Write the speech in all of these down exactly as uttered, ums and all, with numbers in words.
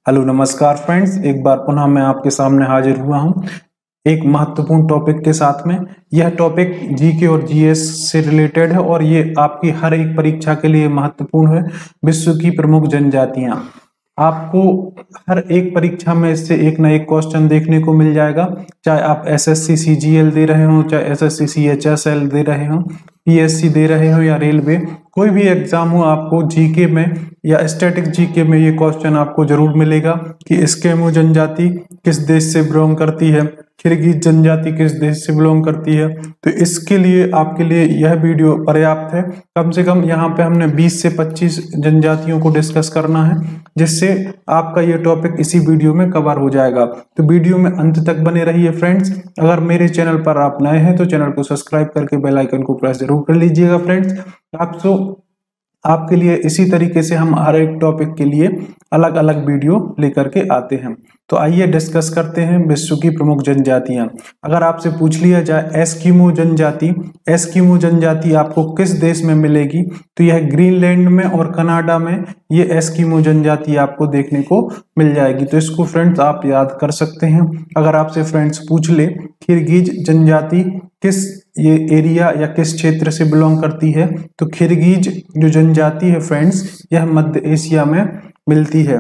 Hello नमस्कार friends, एक बार पुनः मैं आपके सामने हाजिर हुआ हूं एक महत्वपूर्ण टॉपिक के साथ में। यह टॉपिक जीके और जीएस से रिलेटेड है और ये आपकी हर एक परीक्षा के लिए महत्वपूर्ण है। विश्व की प्रमुख जनजातियां। आपको हर एक परीक्षा में इससे एक ना एक क्वेश्चन देखने को मिल जाएगा, चाहे आप एसएससी सीजीएल दे रहे हो, चाहे एसएससी सीएचएसएल दे रहे हो, पीएससी दे रहे हो या रेलवे, कोई भी एग्जाम हो, आपको जीके में या स्टैटिक जीके में ये क्वेश्चन आपको जरूर मिलेगा कि एस्किमो जनजाति किस देश से बिलोंग करती है, किर्गिज जनजाति किस देश से बिलोंग करती है। तो इसके लिए आपके लिए यह वीडियो पर्याप्त है। कम से कम यहाँ पे हमने बीस से पच्चीस जनजातियों को डिस्कस करना है, जिससे आपका ये टॉपिक इसी वीडियो में कवर हो जाएगा। तो वीडियो में अंत तक बने रहिए फ्रेंड्स। अगर मेरे चैनल पर आप नए हैं तो चैनल को सब्सक्राइब करके बेल आइकन को प्रेस जरूर कर लीजिएगा फ्रेंड्स। आपको आपके लिए इसी तरीके से हम हर एक टॉपिक के लिए अलग अलग वीडियो लेकर के आते हैं। तो आइए डिस्कस करते हैं विश्व की प्रमुख जनजातियां। अगर आपसे पूछ लिया जाए एस्किमो जनजाति, एस्किमो जनजाति आपको किस देश में मिलेगी, तो यह ग्रीनलैंड में और कनाडा में ये एस्किमो जनजाति आपको देखने को मिल जाएगी। तो इसको फ्रेंड्स आप याद कर सकते हैं। अगर आपसे फ्रेंड्स पूछ ले किर्गिज जनजाति किस ये एरिया या किस क्षेत्र से बिलोंग करती है, तो किर्गिज जो जनजाति है फ्रेंड्स, यह मध्य एशिया में मिलती है।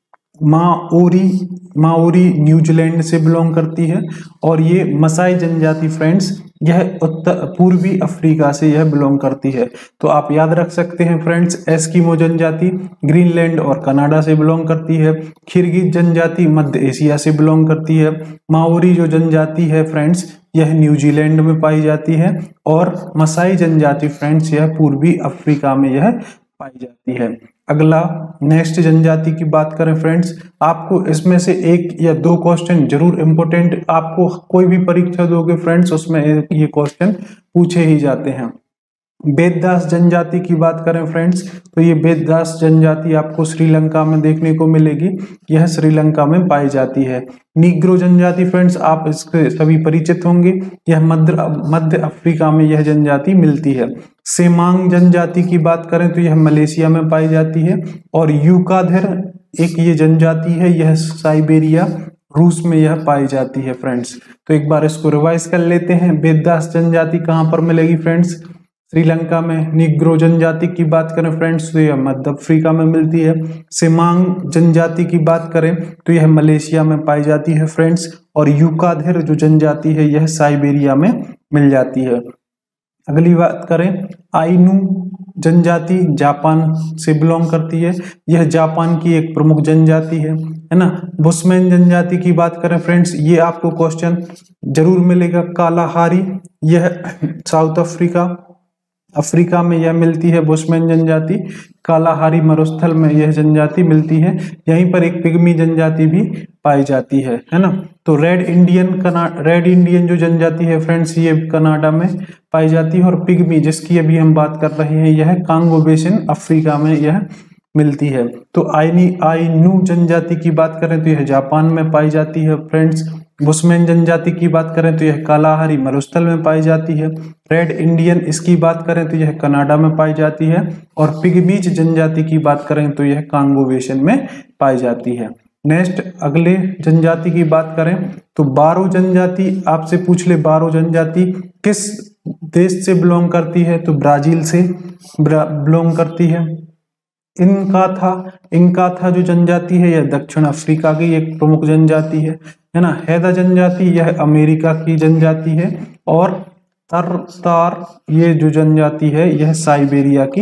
माओरी माओरी न्यूजीलैंड से बिलोंग करती है और ये मसाई जनजाति फ्रेंड्स, यह उत्तर पूर्वी अफ्रीका से यह बिलोंग करती है। तो आप याद रख सकते हैं फ्रेंड्स, एस्किमो जनजाति ग्रीनलैंड और कनाडा से बिलोंग करती है, किर्गिज जनजाति मध्य एशिया से बिलोंग करती है, माओरी जो जनजाति है फ्रेंड्स यह न्यूजीलैंड में पाई जाती है और मसाई जनजाति फ्रेंड्स यह पूर्वी अफ्रीका में यह पाई जाती है। अगला नेक्स्ट जनजाति की बात करें फ्रेंड्स, आपको इसमें से एक या दो क्वेश्चन जरूर इंपॉर्टेंट, आपको कोई भी परीक्षा दोगे फ्रेंड्स उसमें ये क्वेश्चन पूछे ही जाते हैं। बेददास जनजाति की बात करें फ्रेंड्स, तो ये बेददास जनजाति आपको श्रीलंका में देखने को मिलेगी, यह श्रीलंका में पाई जाती है। नीग्रो जनजाति फ्रेंड्स आप इसके सभी परिचित होंगे, यह मध्य मध्य अफ्रीका में यह जनजाति मिलती है। सेमांग जनजाति की बात करें तो यह मलेशिया में पाई जाती है और यूकाधिर एक ये जनजाति है, यह साइबेरिया रूस में यह पाई जाती है फ्रेंड्स। तो एक बार इसको रिवाइज कर लेते हैं। बेददास जनजाति कहाँ पर मिलेगी फ्रेंड्स, श्रीलंका में। निग्रो जनजाति की बात करें फ्रेंड्स तो यह मध्य अफ्रीका में मिलती है। सेमांग जनजाति की बात करें तो यह मलेशिया में पाई जाती है फ्रेंड्स और यूकाधिर जो जनजाति है यह साइबेरिया में मिल जाती है। अगली बात करें आइनू जनजाति जापान से बिलोंग करती है, यह जापान की एक प्रमुख जनजाति है है ना। बुशमैन जनजाति की बात करें फ्रेंड्स, ये आपको क्वेश्चन जरूर मिलेगा। कालाहारी यह साउथ अफ्रीका अफ्रीका में यह मिलती है बुशमैन जनजाति, कालाहारी मरुस्थल में यह जनजाति मिलती है। यहीं पर एक पिग्मी जनजाति भी पाई जाती है है ना। तो रेड इंडियन कना रेड इंडियन जो जनजाति है फ्रेंड्स ये कनाडा में पाई जाती है और पिग्मी जिसकी अभी हम बात कर रहे हैं यह कांगो बेसिन अफ्रीका में यह मिलती है। तो आइनी आइनू जनजाति की बात करें तो यह जापान में पाई जाती है फ्रेंड्स। बुशमैन जनजाति की बात करें तो यह कालाहारी मरुस्थल में पाई जाती है। रेड इंडियन इसकी बात करें तो यह कनाडा में पाई जाती है और पिग्मीज जनजाति की बात करें तो यह कांगो बेसिन में पाई जाती है। नेक्स्ट अगले जनजाति की बात करें तो बारो जनजाति आपसे पूछ ले, बारो जनजाति किस देश से बिलोंग करती है, तो ब्राजील से बिलोंग करती है। इनका था इनका था जो जनजाति है यह दक्षिण अफ्रीका की एक प्रमुख जनजाति है है ना। हैदा जनजाति यह अमेरिका की जनजाति है और तरतार ये जो जनजाति है यह साइबेरिया की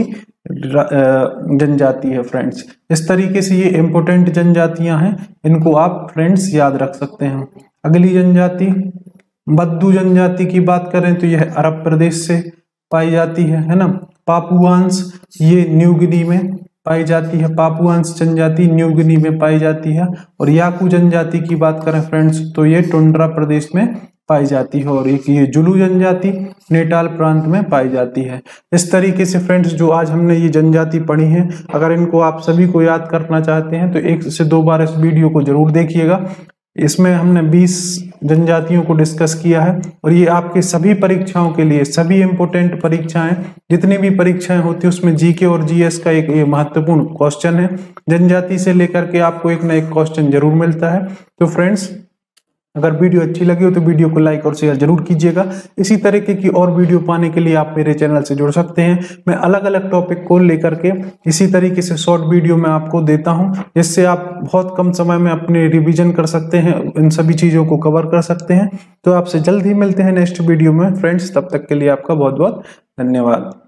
जनजाति है फ्रेंड्स। इस तरीके से ये इंपोर्टेंट जनजातियां हैं, इनको आप फ्रेंड्स याद रख सकते हैं। अगली जनजाति बद्दू जनजाति की बात करें तो यह अरब प्रदेश से पाई जाती है है ना। पापुआंस ये न्यू गिनी में पाई जाती है, पापुआंस जनजाति न्यू गिनी में पाई जाती है। और याकू जनजाति की बात करें फ्रेंड्स तो ये टुंड्रा प्रदेश में पाई जाती है और एक ये जुलू जनजाति नेटाल प्रांत में पाई जाती है। इस तरीके से फ्रेंड्स जो आज हमने ये जनजाति पढ़ी है, अगर इनको आप सभी को याद करना चाहते हैं तो एक से दो बार इस वीडियो को जरूर देखिएगा। इसमें हमने बीस जनजातियों को डिस्कस किया है और ये आपके सभी परीक्षाओं के लिए, सभी इंपोर्टेंट परीक्षाएं, जितनी भी परीक्षाएं होती है उसमें जीके और जीएस का एक ये महत्वपूर्ण क्वेश्चन है। जनजाति से लेकर के आपको एक ना एक क्वेश्चन जरूर मिलता है। तो फ्रेंड्स, अगर वीडियो अच्छी लगी हो तो वीडियो को लाइक और शेयर जरूर कीजिएगा। इसी तरीके की और वीडियो पाने के लिए आप मेरे चैनल से जुड़ सकते हैं। मैं अलग अलग टॉपिक को लेकर के इसी तरीके से शॉर्ट वीडियो में आपको देता हूं, जिससे आप बहुत कम समय में अपने रिवीजन कर सकते हैं, इन सभी चीजों को कवर कर सकते हैं। तो आपसे जल्द ही मिलते हैं नेक्स्ट वीडियो में फ्रेंड्स, तब तक के लिए आपका बहुत बहुत धन्यवाद।